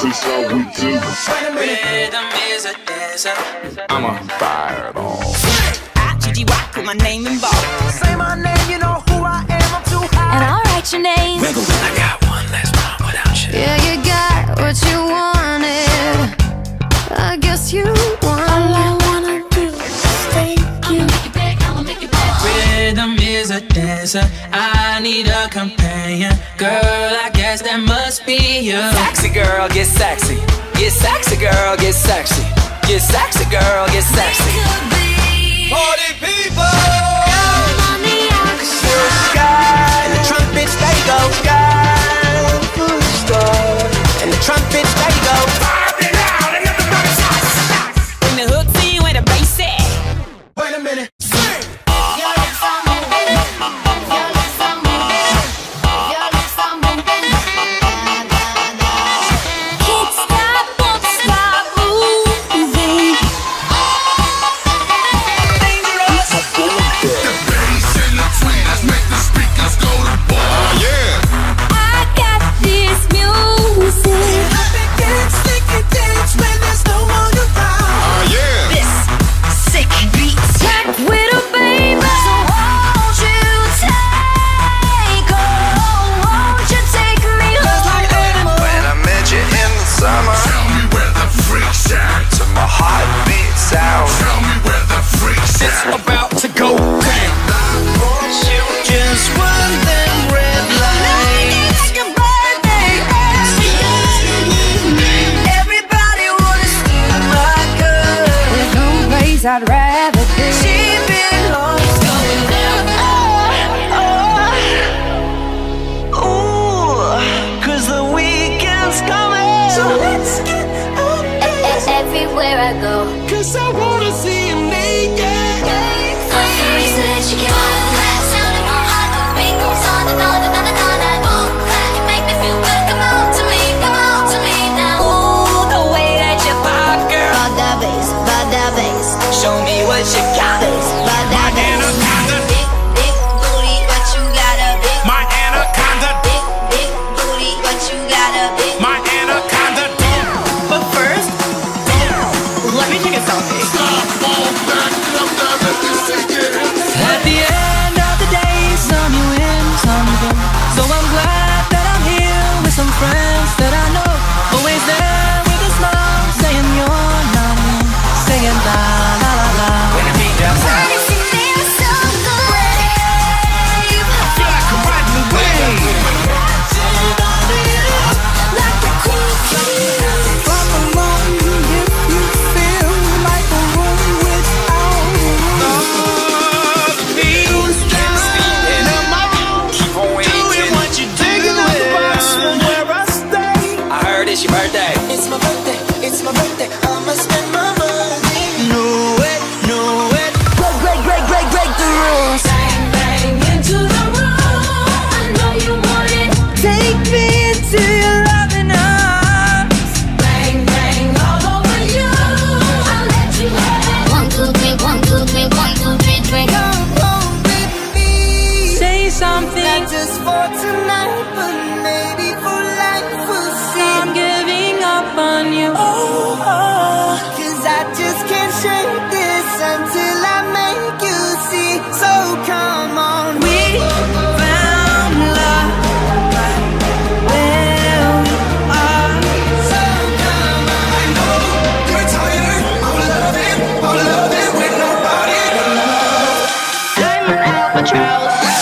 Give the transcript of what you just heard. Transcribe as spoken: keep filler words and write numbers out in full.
This how we do. Rhythm is a dancer. I'm a fire at all. I G G Y, put my name in bold. Say my name, you know who I am, I'm too high. And I'll write your name. Wiggle, I got one last wrong without you. Yeah, you got what you wanted. I guess you won. All I wanna do is take you. I'ma make it big, I'ma make it big. Rhythm is a dancer. I need a companion. Girl, I guess that must be you. Sexy girl, get sexy. Get sexy girl, get sexy. Get sexy girl, get sexy. Party people! Sky, and the trumpets they go. Sky, full star, and the trumpets they go. Bring the hook to you and the bass at. Wait a minute. I'd rather be. She belongs going down. Oh, oh. Ooh, cause the weekend's coming. So let's get up and everywhere I go. Cause I wanna see you naked. So that you can all that sounding more hot. The beat goes on and on and on and on. I won't let you make me feel good. Come on to me, come on to me now. Ooh, the way that you pop, girl. By that bass, by that bass. Show me what you got. By that bass. Big, big booty, but you got a big. My anaconda. Big, big booty, but you got a big. My anaconda. But first, let me take a selfie. At the end of the day, some you win, some you don't. So I'm glad that I'm here with some friends that I know. Always there with a smile, saying you're not in, saying la la la la. When the beat drops out, it's your birthday. It's my birthday, it's my birthday. I'ma spend my money. Know it, know it. Break, break, break, break, break the rules. Bang, bang into the room. I know you want it. Take me into your loving arms. Bang, bang all over you. I'll let you have it. One, two, three, one, two, three, one, two, three, drink. Come home with me. Say something. Not just for tonight, but maybe for life. We'll see. I'm giving up on you. Oh, oh, cause I just can't shake this until I make you see. So come on, We found love right where we are. so come on. I know you're tired of loving, of loving with nobody. I'm an albatross.